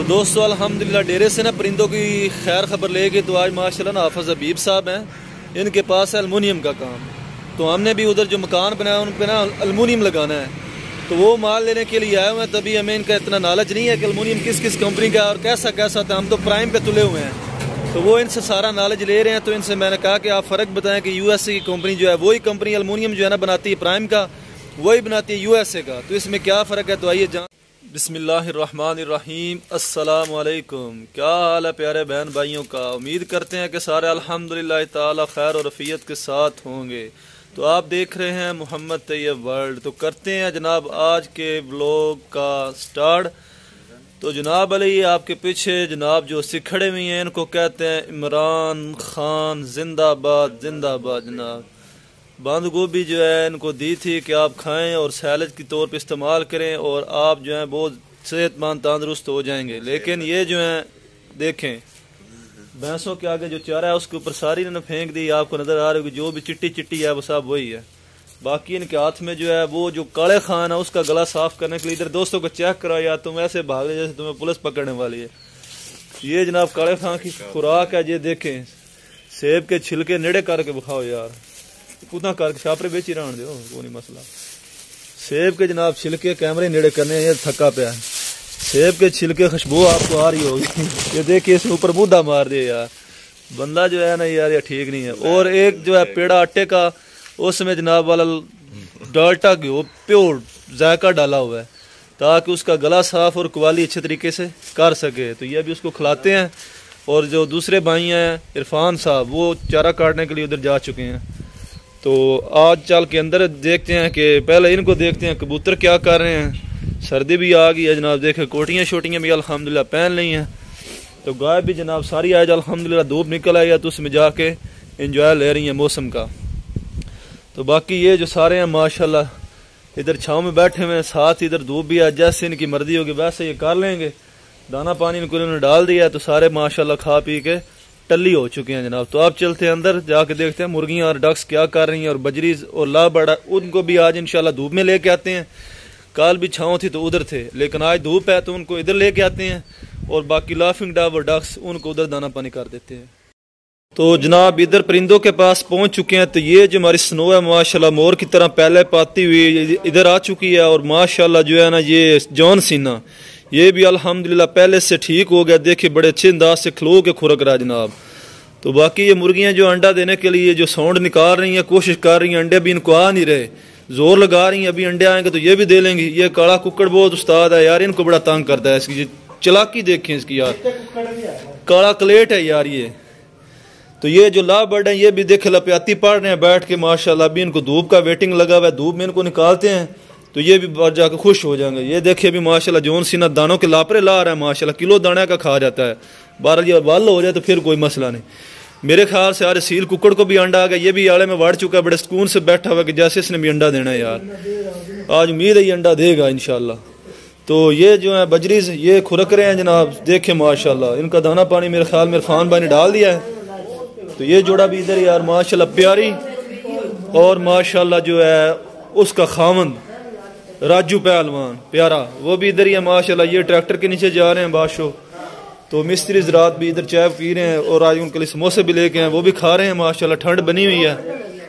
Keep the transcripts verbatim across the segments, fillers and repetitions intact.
तो दोस्तों अल्हम्दुलिल्लाह डेरे से ना परिंदों की खैर खबर लेके तो आज माशाल्लाह ना हाफिज़ हबीब साहब हैं, इनके पास है अलमुनियम का काम। तो हमने भी उधर जो मकान बनाया उन पर ना अलमुनियम लगाना है, तो वो माल लेने के लिए आए हुए हैं। तभी हमें इनका इतना नॉलेज नहीं है कि अलमुनियम किस किस कंपनी का और कैसा कैसा था। हम तो प्राइम पे तुले हुए हैं, तो वो इनसे सारा नॉलेज ले रहे हैं। तो इनसे मैंने कहा कि आप फ़र्क बताएं कि यूएसए की कंपनी जो है वही कंपनी अलमुनियम जो है ना बनाती है प्राइम का, वही बनाती है यूएसए का, तो इसमें क्या फ़र्क है। तो आइए जान। बिस्मिल्लाहिर्रहमानिर्रहीम, अस्सलाम वालेकुम। क्या हाल है प्यारे बहन भाइयों का। उम्मीद करते हैं कि सारे अल्हम्दुलिल्लाह ताला खैर और रफ़ियत के साथ होंगे। तो आप देख रहे हैं मोहम्मद तैयब वर्ल्ड। तो करते हैं जनाब आज के ब्लॉग का स्टार्ट। तो जनाब अली आपके पीछे जनाब जो सिखड़े हुए हैं इनको कहते हैं इमरान खान जिंदाबाद जिंदाबाद। जनाब बंद गोभी जो है इनको दी थी कि आप खाएं और सैलड के तौर पे इस्तेमाल करें और आप जो है बहुत सेहतमंद तंदुरुस्त हो जाएंगे। लेकिन ये जो है देखें भैंसों के आगे जो चारा है उसके ऊपर सारी इन्होंने फेंक दी। आपको नजर आ रही होगी जो भी चिट्टी चिट्टी है वो सब वही है। बाकी इनके हाथ में जो है वो जो काले खान है उसका गला साफ करने के लिए इधर दोस्तों को चेक करो या तुम ऐसे भाग रहे जैसे तुम्हें पुलिस पकड़ने वाली है। ये जनाब काले खान की खुराक है। ये देखें सेब के छिलके नेड़े करके दिखाओ यार, कुदा करके छापरे बेच ही रहने दो, वो नहीं मसला। सेब के जनाब छिलके कैमरे नेड़े करने ये थका पे है। सेब के छिलके खुशबू आपको आ रही होगी। ये देखिए इसके ऊपर मुद्दा मार दिया यार, बंदा जो है ना यार ये ठीक नहीं है। और एक जो है पेड़ा आटे का उसमें जनाब वाला डाल्टा घी प्योर जायका डाला हुआ है ताकि उसका गला साफ और क्वाली अच्छे तरीके से कर सके। तो ये भी उसको खिलाते हैं। और जो दूसरे भाई हैं इरफान साहब वो चारा काटने के लिए उधर जा चुके हैं। तो आज चल के अंदर देखते हैं कि पहले इनको देखते हैं कबूतर क्या कर रहे हैं। सर्दी भी आ गई है जनाब, देखे कोटियाँ शोटियाँ भी अल्हम्दुलिल्लाह पहन ली हैं। तो गाय भी जनाब सारी आज अल्हम्दुलिल्लाह धूप निकल आई है तो उसमें जाके एंजॉय ले रही हैं मौसम का। तो बाकी ये जो सारे हैं माशाल्लाह इधर छाँव में बैठे हुए हैं, साथ इधर धूप भी है। जैसे इनकी मर्जी होगी वैसे ये कर लेंगे। दाना पानी इनको इन्होंने डाल दिया है तो सारे माशाल्लाह खा पी के टल्ली हो चुके हैं जनाब। तो आप चलते हैं अंदर जाके देखते हैं मुर्गियां और डक्स क्या कर रही हैं। और बजरीज और ला बड़ा उनको भी आज इंशाल्लाह धूप में लेके आते हैं। कल भी छाँव थी तो उधर थे, लेकिन आज धूप है तो उनको इधर लेके आते हैं। और बाकी लाफिंग डब और डक्स उनको उधर दाना पानी कर देते हैं। तो जनाब इधर परिंदों के पास पहुंच चुके हैं। तो ये जो हमारी स्नो है माशाल्लाह मोर की तरह पहले पाती हुई इधर आ चुकी है। और माशाल्लाह जो है ना ये जॉन सीना ये भी अल्हम्दुलिल्लाह पहले से ठीक हो गया। देखिए बड़े अच्छे अंदाज से खलो के खुरक रहा है जनाब। तो बाकी ये मुर्गियां जो अंडा देने के लिए जो साउंड निकाल रही हैं कोशिश कर रही हैं, अंडे भी इनको आ नहीं रहे, जोर लगा रही हैं। अभी अंडे आएंगे तो ये भी दे लेंगी। ये काला कुक्कड़ बहुत उस्ताद है यार, इनको बड़ा तंग करता है। इसकी चलाकी देखें इसकी यार, काला क्लेट है यार ये। तो ये जो ला बर्ड है ये भी देखे लपियाती पड़ रहे हैं बैठ के माशाल्लाह। अभी इनको धूप का वेटिंग लगा हुआ है, धूप में इनको निकालते हैं तो ये भी बाहर जाकर खुश हो जाएंगे। ये देखिए अभी माशाल्लाह जोन सीना दानों के लापरे ला रहा है माशाल्लाह, किलो दाने का खा जाता है। बारह ये बल हो जाए तो फिर कोई मसला नहीं। मेरे ख्याल से यार सील कुक्कड़ को भी अंडा आ गया, ये भी आड़े में बढ़ चुका है, बड़े सुकून से बैठा हुआ कि जैसे इसने भी अंडा देना है यार। आज उम्मीद है ये अंडा देगा इंशाल्लाह। तो ये जो है बजरीज ये खुरक रहे हैं जनाब, देखे माशाल्लाह इनका दाना पानी मेरे ख्याल में इरफान भाई ने डाल दिया है। तो ये जोड़ा भी इधर यार माशाल्लाह प्यारी। और माशाल्लाह जो है उसका खामन राजू पहलवान प्यारा वो भी इधर ही है माशाल्लाह। ये ट्रैक्टर के नीचे जा रहे हैं बादशाह। तो मिस्त्री रात भी इधर चाय पी रहे हैं और आज उनके लिए समोसे भी लेके हैं, वो भी खा रहे हैं माशाल्लाह। ठंड बनी हुई है।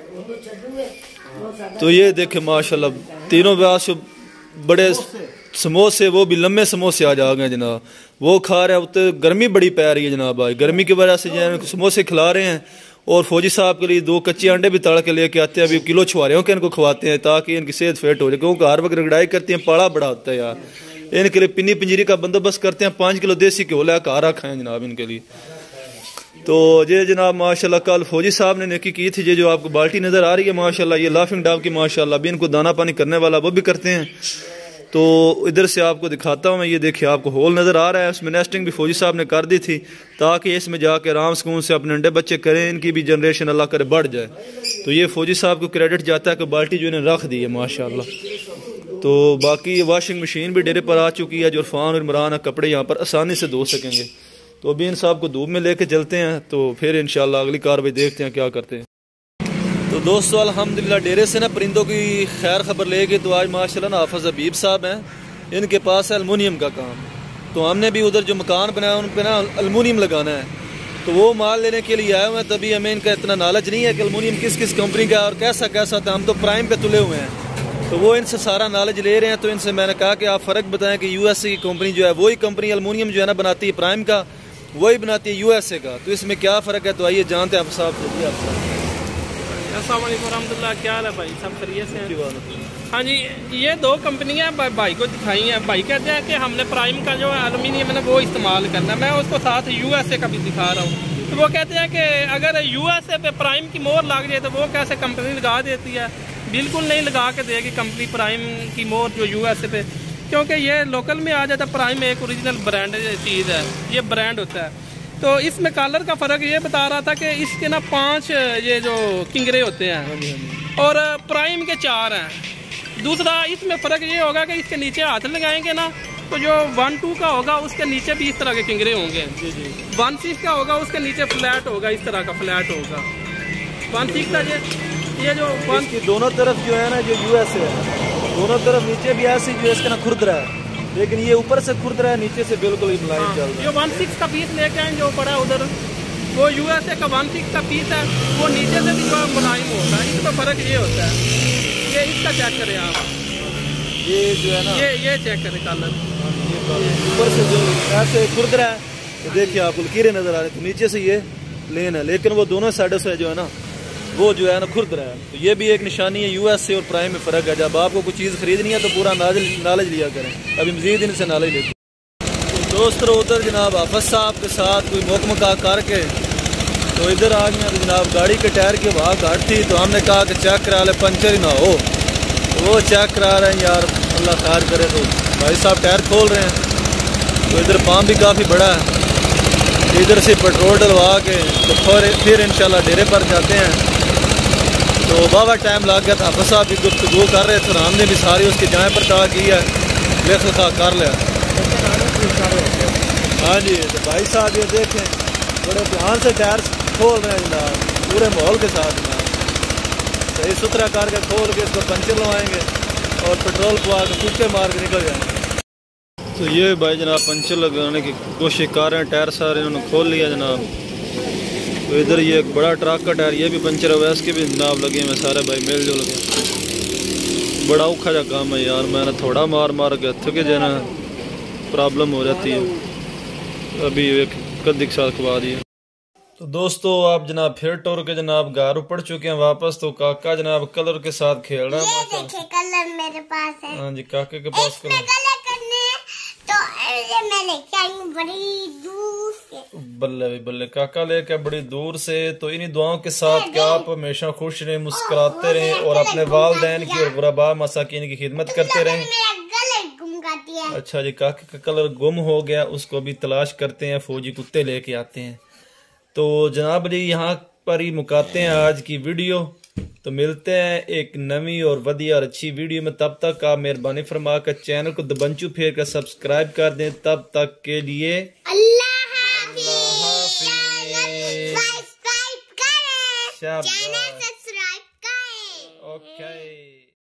तो ये देखे माशाल्लाह तीनों बादशाह बड़े समोसे, वो भी लम्बे समोसे आज आ गए जनाब, वो खा रहे हैं। तो गर्मी बड़ी पै रही है जनाब, आज गर्मी की वजह से जो समोसे खिला रहे हैं। और फौजी साहब के लिए दो कच्चे अंडे भी तड़ के लेके आते हैं, अभी किलो छुआरियों के इनको खवाते हैं ताकि इनकी सेहत फिट हो जाए। क्योंकि हर वक्त रगड़ाई करती हैं, पाला बड़ा होता है यार। इनके लिए पिन्नी पिंजरी का बंदोबस्त करते हैं, पाँच किलो देसी घ्यो ला घर रखा है जनाब इनके लिए। तो ये जनाब माशाल्लाह कल फौजी साहब ने नेकी की थी। ये जो आपको बाल्टी नज़र आ रही है माशाल्लाह ये लाफिंग डाब की माशाल्लाह अभी इनको दाना पानी करने वाला वो भी करते हैं। तो इधर से आपको दिखाता हूँ मैं, ये देखिए आपको होल नज़र आ रहा है, उसमें नेस्टिंग भी फौजी साहब ने कर दी थी ताकि इसमें जाके आराम सुकून से अपने अंडे बच्चे करें, इनकी भी जनरेशन अल्लाह करे बढ़ जाए। तो ये फौजी साहब को क्रेडिट जाता है कि बाल्टी जो इन्हें रख दी है माशाल्लाह। तो बाकी वाशिंग मशीन भी डेरे पर आ चुकी है जो इरफान और इमरान कपड़े यहाँ पर आसानी से धो सकेंगे। तो अभी इन साहब को धूप में लेके चलते हैं तो फिर इंशाल्लाह अगली कार्रवाई देखते हैं क्या करते हैं। तो दोस्तों अल्हम्दुलिल्लाह डेरे से ना परिंदों की खैर खबर लेके तो आज माशाल्लाह ना हाफिज़ हबीब साहब हैं, इनके पास है अलमुनियम का काम। तो हमने भी उधर जो मकान बनाया उन पे ना अलमुनियम लगाना है, तो वो माल लेने के लिए आए हुए हैं। तभी हमें इनका इतना नॉलेज नहीं है कि अलमुनियम किस किस कंपनी का और कैसा कैसा था। हम तो प्राइम पे तुले हुए हैं, तो वो इनसे सारा नॉलेज ले रहे हैं। तो इनसे मैंने कहा कि आप फ़र्क बताएं कि यूएसए की कंपनी जो है वही कंपनी अलमुनियम जो है ना बनाती है प्राइम का, वही बनाती है यूएसए का, तो इसमें क्या फ़र्क है। तो आइए जानते हैं आप साहब से। अस्सलाम वालेकुम रहमतुल्लाह, क्या हाल है भाई, सब खैरियत से हैं? हाँ जी, ये दो कंपनियां भाई को दिखाई हैं। भाई कहते हैं कि हमने प्राइम का जो है एलुमिनियम है ना वो इस्तेमाल करना है। मैं उसको साथ यूएसए का भी दिखा रहा हूँ। तो वो कहते हैं कि अगर यूएसए पे प्राइम की मोहर लग जाए तो वो कैसे कंपनी लगा देती है। बिल्कुल नहीं लगा के देगी कंपनी प्राइम की मोहर जो यूएसए पे, क्योंकि ये लोकल में आ जाता है। प्राइम एक ओरिजिनल ब्रांड चीज़ है, ये ब्रांड होता है। तो इसमें कलर का फ़र्क ये बता रहा था कि इसके ना पांच ये जो किंगरे होते हैं और प्राइम के चार हैं। दूसरा इसमें फ़र्क ये होगा कि इसके नीचे हाथ लगाएंगे ना तो जो वन टू का होगा उसके नीचे भी इस तरह के किंगरे होंगे। जी जी। वन सिक्स का होगा उसके नीचे फ्लैट होगा, इस तरह का फ्लैट होगा। वन सिक्स का ये ये जो वन की दोनों तरफ जो है ना जो यूएसए है दोनों तरफ नीचे भी ऐसे जो इसका ना खुर्द रहा है, लेकिन ये ऊपर से खुर्द रहा है, नीचे से बिल्कुल ही मुलायम चल रहा है। जो वन सिक्स का पीस लेके आए जो पड़ा उधर वो यूएसए का वन सिक्स का पीस है, वो नीचे से भी जो मुलायम होता है। इसमें फ़र्क ये होता है। ये इसका चेक करें आप, ये जो है ना ये ये चेक करें कलर, ऊपर से जो ऐसे खुर्द रहा है, तो देखिए आपको लकीरें नजर आ रही है, तो नीचे से ये प्लेन है, लेकिन वो दोनों साइडों से जो है ना वो जो है ना खुर्द रहा है। तो ये भी एक निशानी है यूएसए और प्राइम में फ़र्क है। जब आपको कुछ चीज़ खरीदनी है तो पूरा नॉलेज लिया करें। अभी मजीद इनसे नॉलेज लेते हैं। तो दोस्तों उधर जनाब हाफिज साहब के साथ कोई मोकमका करके तो इधर आ गए। तो जनाब गाड़ी के टायर की हवा घाट थी, तो हमने कहा कि चेक करा ले पंचर ही ना हो। तो वो चेक करा रहे हैं यार, अल्लाह खैर करे। तो भाई साहब टायर खोल रहे हैं। तो इधर पाम भी काफ़ी बड़ा है, इधर से पेट्रोल डलवा के तो फिर फिर इंशाल्लाह डेरे पर जाते हैं। तो बाबा टाइम लग गया था, हाफिज साहब भी गुफ्तगू कर रहे थे, हमने भी सारी उसकी जाए पड़ताल की है, लेख लिखा कर लिया। हाँ जी, तो भाई साहब ये देखें बड़े ध्यान से टायर खोल रहे हैं जनाब, पूरे माहौल के साथ जनाब सही सुथरा करके खोल के इसको पंचर लगवाएंगे और पेट्रोल पवा के कुत्ते मार के निकल जाएंगे। तो ये भाई जनाब पंचर लगाने की कोशिश कर रहे हैं, टायर सारे इन्होंने खोल लिया जनाब। तो इधर ये एक बड़ा ट्रक का टायर ये भी पंचर है, इसके भी जनाब लगे हुए सारे भाई मेल जो लगे। बड़ा औखा जा काम है यार, मैंने थोड़ा मार मार के थके जाना प्रॉब्लम हो जाती है। अभी एक कद्दी के साथ खवा दिया। तो दोस्तों आप जनाब फिर टोर के जनाब घर पड़ चुके हैं वापस। तो काका जनाब कलर के साथ खेल रहा है। ये देखिए कलर मेरे पास है। हाँ जी, काके के पास कलर कलर करने हैं तो ये मैं लेके आई हूँ बड़ी दूर से। बल्ले भी बल्ले, काका लेके बड़ी दूर से। तो इन्हीं दुआओं के साथ कि आप हमेशा खुश रहें, मुस्कुराते रहें और अपने वालिदैन की और गुरबा मसाकीन की खिदमत करते रहें। अच्छा जी, काके का कलर गुम हो गया, उसको भी तलाश करते हैं, फौजी कुत्ते लेके आते हैं। तो जनाब जी यहाँ पर ही मुकाते हैं आज की वीडियो। तो मिलते हैं एक नवी और वधिया और अच्छी वीडियो में। तब तक आप मेहरबानी फरमा कर चैनल को दबंचू फेर कर सब्सक्राइब कर दें। तब तक के लिए अल्लाह हाफिज़। सब्सक्राइब करें। शाबाश।